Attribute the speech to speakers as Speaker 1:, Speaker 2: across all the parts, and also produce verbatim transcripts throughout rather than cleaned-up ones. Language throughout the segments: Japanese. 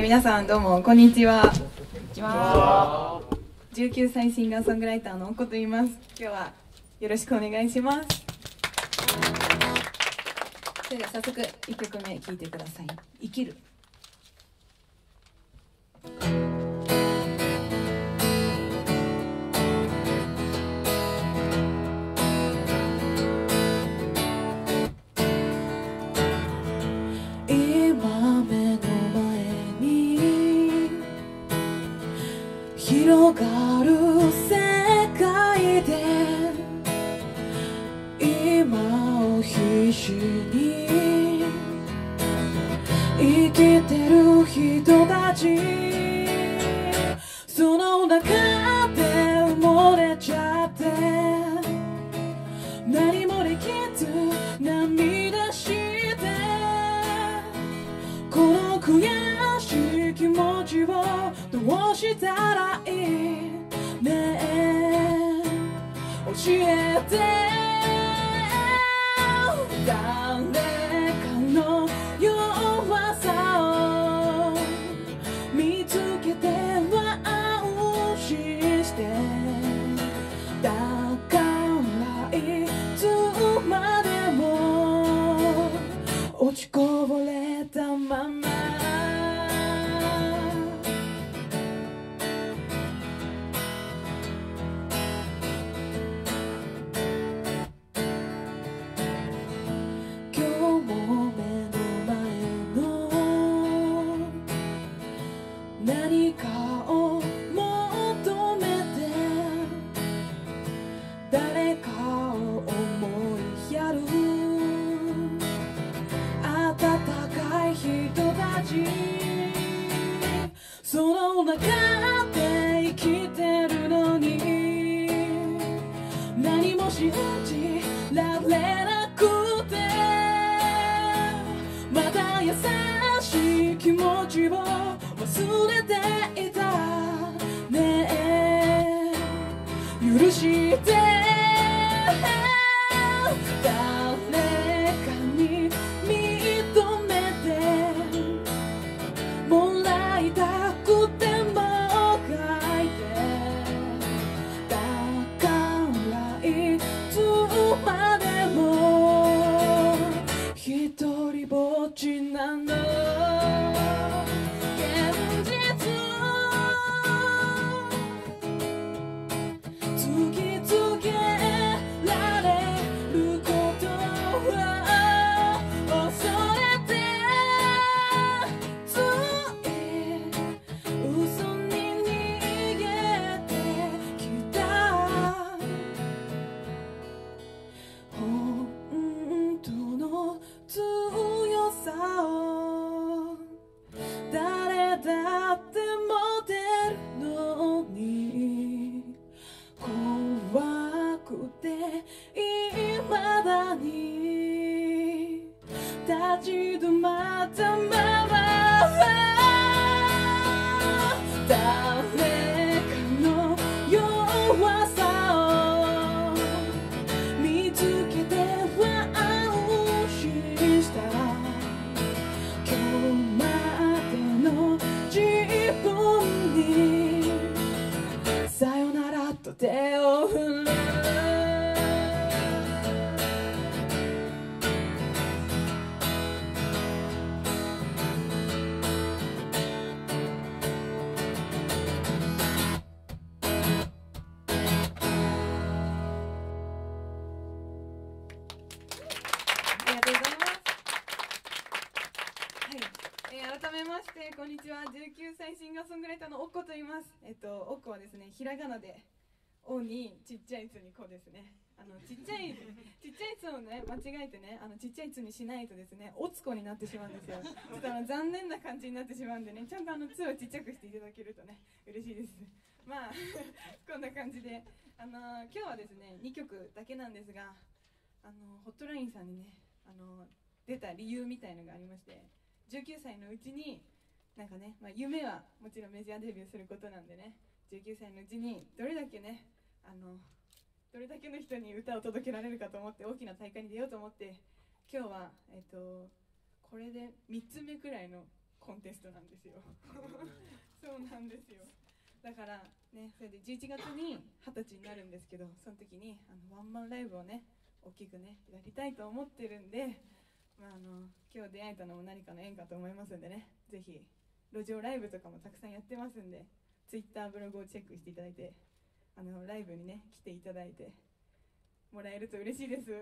Speaker 1: 皆さんどうもこんにちは。こんにちは。じゅうきゅうさいシンガーソングライターのおっこと言います。今日はよろしくお願いします。それでは早速いっきょくめ聴いてください。生きる。
Speaker 2: 広がる世界で今を必死に生きてる人たち、その中で埋もれちゃって何もできず涙してこの悔しい気持ちをどうしたらいいねえ教えて。誰かの弱さを見つけては安心してだからいつまでも落ちこぼれたまま何かを求めて誰かを思いやる温かい人たち、その中で生きてるのに何も信じられなくてまだ優しい気持ちを忘れていたねえ許して誰かに認めてもらいたくてもがいてだからいつまでもひとりぼっちなの。誰だって持てるのに怖くて未だに立ち止まったまま誰かの弱さを見つけては安心した今日までの自分にさよならと手を振る。
Speaker 1: 改めましてこんにちは。じゅうきゅうさいシンガーソングライターのおっこと言います。えっとおっこはですね、ひらがなでおにちっちゃいつにこですね。あのちっちゃいちっちゃいつをね間違えてね、あのちっちゃいつにしないとですねおつこになってしまうんですよ。ちょっとあの残念な感じになってしまうんでね、ちゃんとあのつをちっちゃくしていただけるとね嬉しいです。まあこんな感じであの今日はですねにきょくだけなんですが、あのホットラインさんにねあの出た理由みたいのがありまして、じゅうきゅうさいのうちになんかね、まあ、夢はもちろんメジャーデビューすることなんでね、じゅうきゅうさいのうちにどれだけねあのどれだけの人に歌を届けられるかと思って大きな大会に出ようと思って、今日は、えっと、これでみっつめくらいのコンテストなんですよそうなんですよ。だからね、それでじゅういちがつにはたちになるんですけど、その時にあのワンマンライブをね大きくねやりたいと思ってるんで、まあ、あの今日出会えたのも何かの縁かと思いますんでね、ぜひ路上ライブとかもたくさんやってますんで、ツイッターブログをチェックしていただいて、あのライブにね来ていただいてもらえると嬉しいです。はい、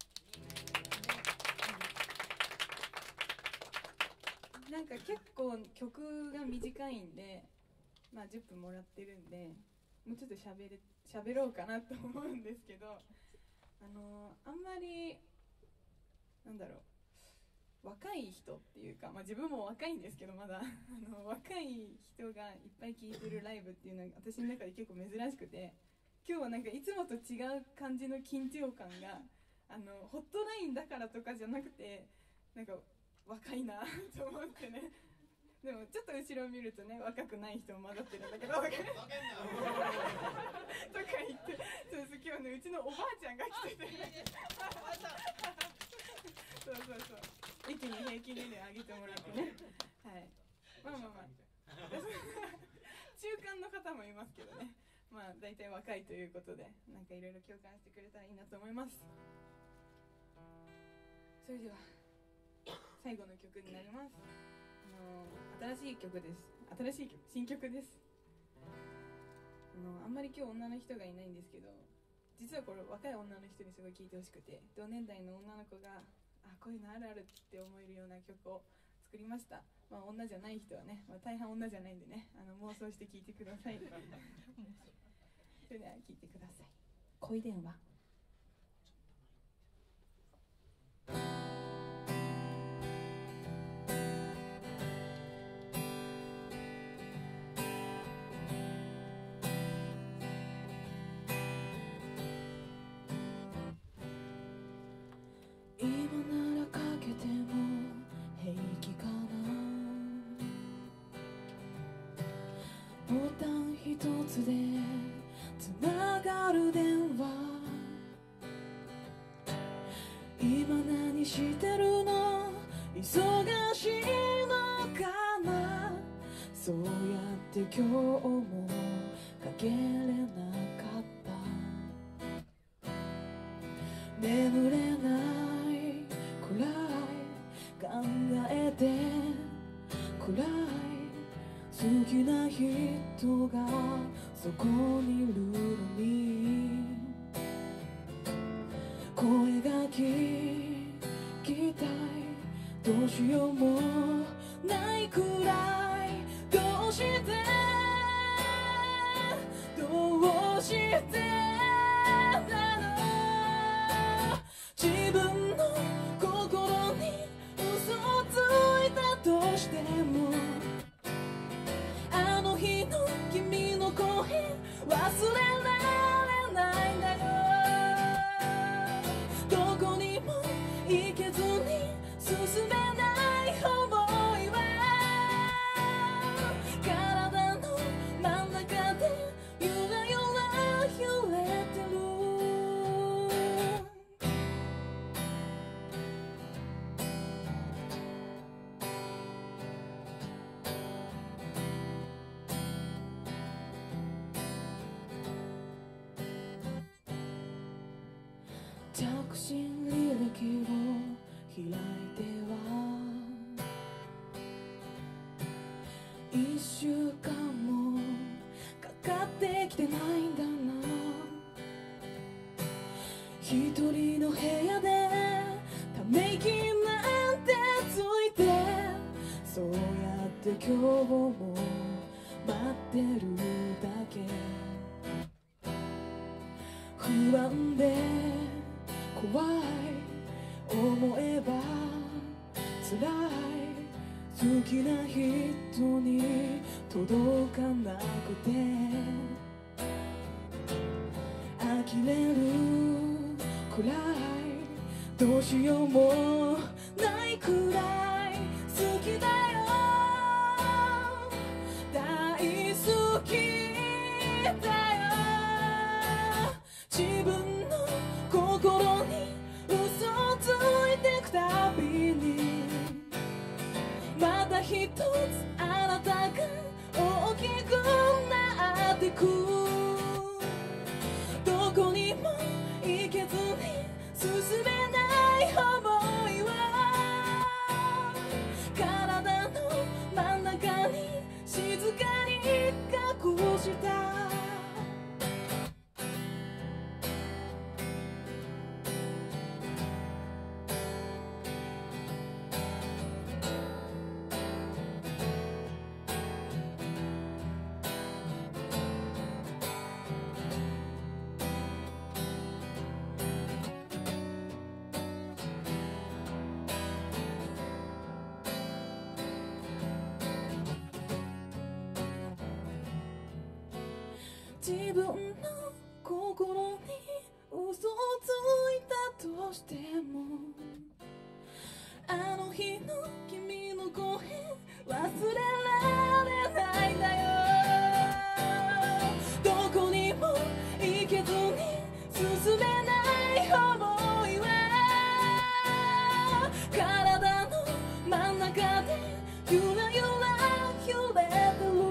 Speaker 1: なんか結構曲が短いんで、まあじゅっぷんもらってるんで、もうちょっとしゃべれしゃべろうかなと思うんですけど、あのー、あんまりなんだろう、若い人っていうか、まあ、自分も若いんですけどまだあの若い人がいっぱい聴いてるライブっていうのが私の中で結構珍しくて、今日はなんかいつもと違う感じの緊張感が、あのホットラインだからとかじゃなくて、なんか若いなと思ってね。でもちょっと後ろを見るとね、若くない人も混ざってるんだけどとか言って、そうそう、今日ねうちのおばあちゃんが来ててそうそうそう、駅に平均年齢上げてもらってね、はい、まあまあまあ中間の方もいますけどね、まあ大体若いということで、なんかいろいろ共感してくれたらいいなと思います。それでは最後の曲になります。あの新しい曲です。新しい曲、新曲です。あのあんまり今日女の人がいないんですけど、実はこれ若い女の人にすごい聴いてほしくて、同年代の女の子があこういうのあるあるって思えるような曲を作りました。まあ女じゃない人はね、まあ、大半女じゃないんでね、あの妄想して聴いてくださいそれでは聴いてください。恋電話。
Speaker 2: 今ならかけても平気かな。ボタン一つでつながる電話。今何してるの？忙しいのかな。そうやって今日もかけれなかった。眠れないくらい考えてくらい好きな人がそこにいるのに、声が聞きたい、どうしようもないくらい、どうしてどうして自分の心に嘘をついたとしても、あの日の君の声忘れられないんだよ。どこにも行けずに進めない想いは体の真ん中でゆらゆら揺れてる。着信履歴を開いては一週間もかかってきてないんだな。一人の部屋でため息なんてついて、そうやって今日も待ってるだけ。不安で怖い思えば辛い、好きな人に届かなくて呆れるくらい、どうしようもないくらい好きだよ、大好きだよ。自分の心に嘘をついてくたびに、また一一つあなたが大きくなってく、どこにも行けずに進めない想いは体の真ん中に静かに隠した。自分の心に嘘をついたとしても、あの日の君の声忘れられないんだよ。どこにも行けずに進めない想いは体の真ん中でゆらゆら揺れてる。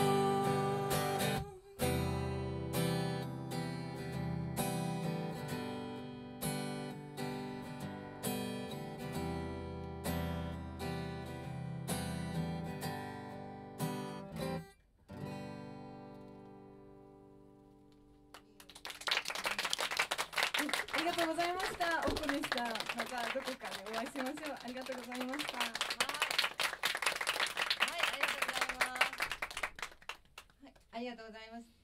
Speaker 1: ありがとうございました。おこでした。またどこかでお会いしましょう。ありがとうございました。
Speaker 3: はい、はい、ありがとうございます。はい、ありがとうございます。